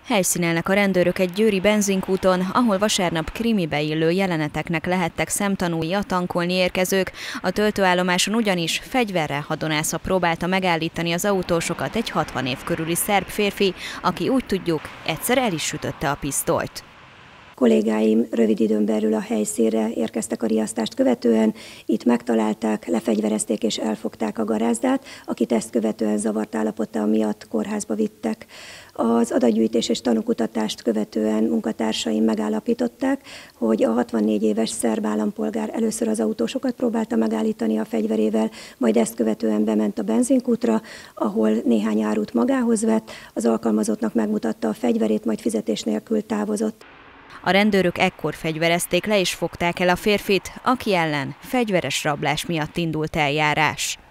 Helyszínelnek a rendőrök egy győri benzinkúton, ahol vasárnap krimibe illő jeleneteknek lehettek szemtanúi a tankolni érkezők. A töltőállomáson ugyanis fegyverrel hadonászva próbálta megállítani az autósokat egy 60 év körüli szerb férfi, aki úgy tudjuk, egyszer el is sütötte a pisztolyt. Kollégáim rövid időn belül a helyszínre érkeztek a riasztást követően, itt megtalálták, lefegyverezték és elfogták a garázdát, akit ezt követően zavart állapota miatt kórházba vittek. Az adatgyűjtés és tanúkutatást követően munkatársaim megállapították, hogy a 64 éves szerb állampolgár először az autósokat próbálta megállítani a fegyverével, majd ezt követően bement a benzinkútra, ahol néhány árut magához vett, az alkalmazottnak megmutatta a fegyverét, majd fizetés nélkül távozott. A rendőrök ekkor fegyverezték le és fogták el a férfit, aki ellen fegyveres rablás miatt indult eljárás.